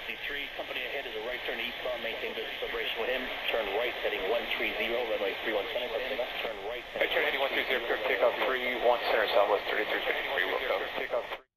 3, company ahead is a right turn eastbound, maintain business operation with him. Turn right heading 130, runway 31 center, turn right heading 130, clear takeoff 31 center, southwest 3353, will go. Takeoff 3.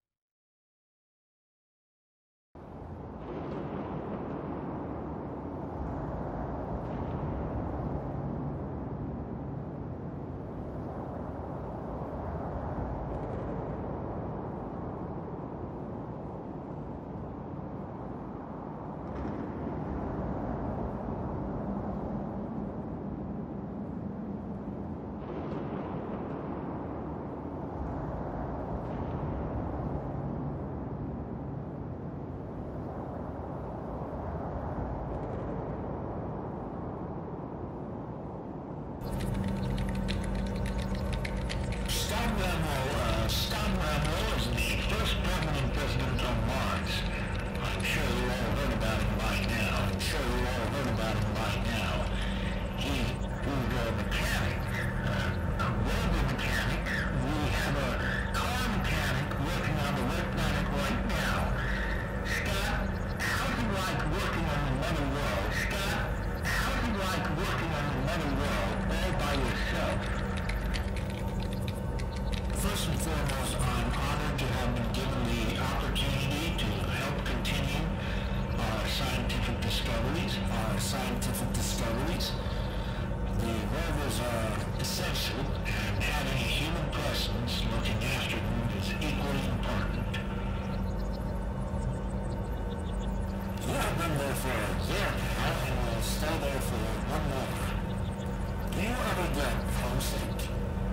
Stan Ramo is the first permanent president on Mars. I'm sure you all heard about him by now. He was a mechanic, a welding mechanic. We have a car mechanic working on the red planet right now. Scott, how'd you like working on another world? Scott, how'd you like working on another world all by yourself? First and foremost, I'm honored to have been given the opportunity to help continue our scientific discoveries. The rovers are essential, and having a human presence looking after them is equally important. You have been there for a year now, and will stay there for one more. Do you ever get homesick?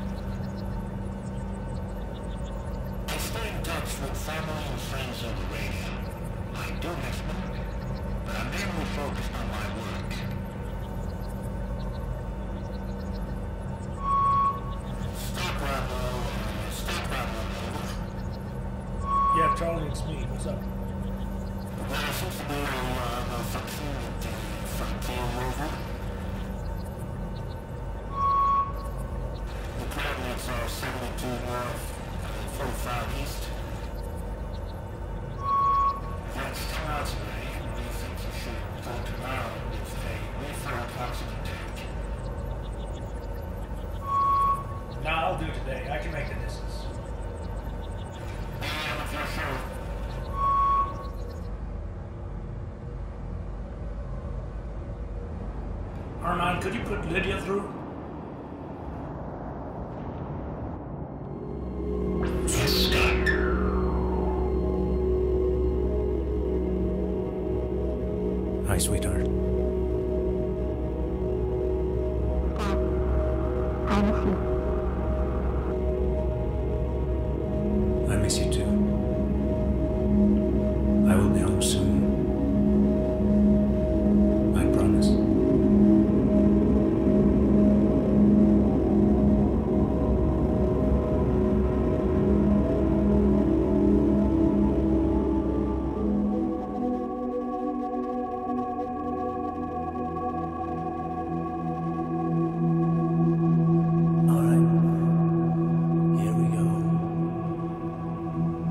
With family and friends on the radio. I do miss them, but I'm mainly focused on my work. Stop Bravo, over. Yeah, Charlie, it's me. What's up? There seems to be a malfunction with the Frontier rover. The coordinates are 72 north, 45 east. That's 2 hours away, and we think you should go tomorrow with a refill oxygen tank. Nah, I'll do it today. I can make the distance. Yeah, if you're sure. Armand, could you put Lydia through? Yes, Scott. Hi, sweetheart. I miss you. I miss you too. I will be home soon. I promise. All right. Here we go.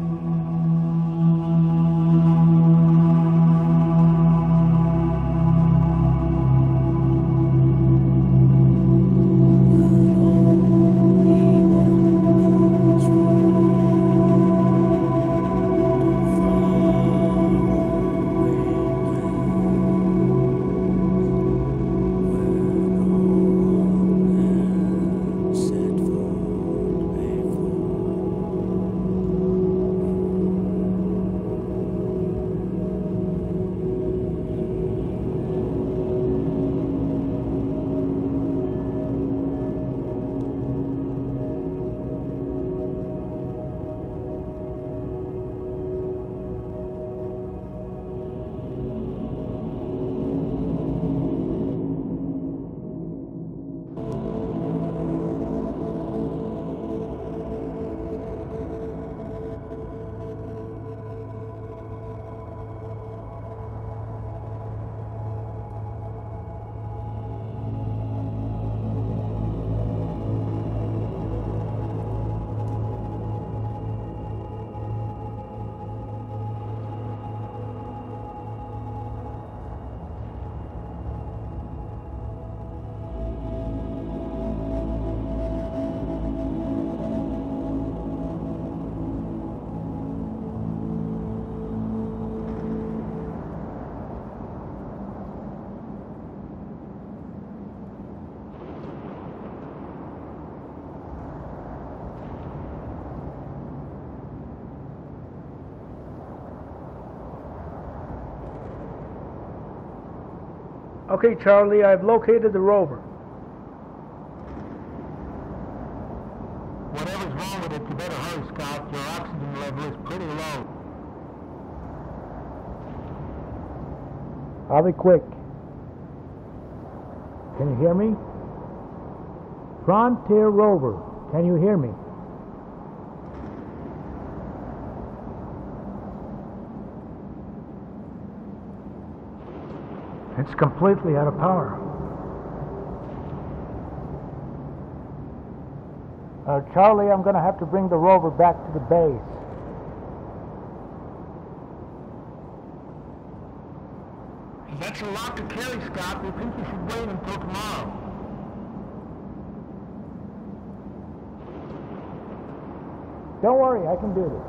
Okay, Charlie, I've located the rover. Whatever's wrong with it, you better hurry, Scott. Your oxygen level is pretty low. I'll be quick. Can you hear me? Frontier rover, can you hear me? It's completely out of power. Charlie, I'm going to have to bring the rover back to the base. That's a lot to carry, Scott. We think you should wait until tomorrow. Don't worry, I can do this.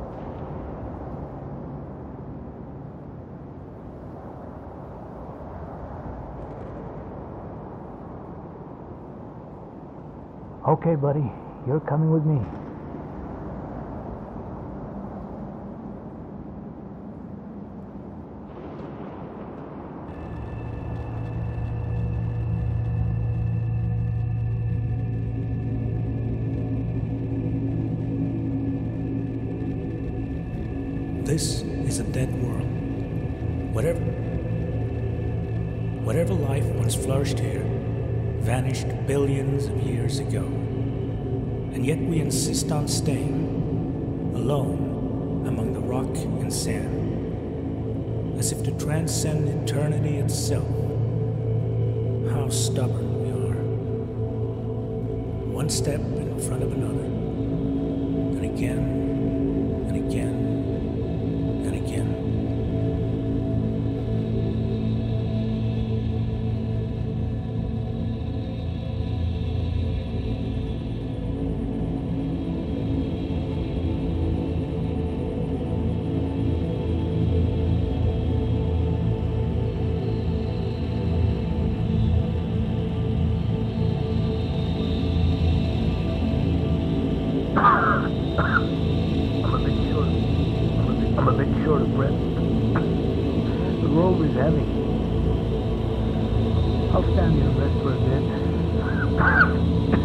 Okay, buddy, you're coming with me. This is a dead world. Whatever life once flourished here vanished billions of years ago. And yet we insist on staying alone among the rock and sand, as if to transcend eternity itself. How stubborn we are. One step in front of another, and again, and again, and again. I'm a bit short of breath. The rover's heavy. I'll stand here and rest for a bit.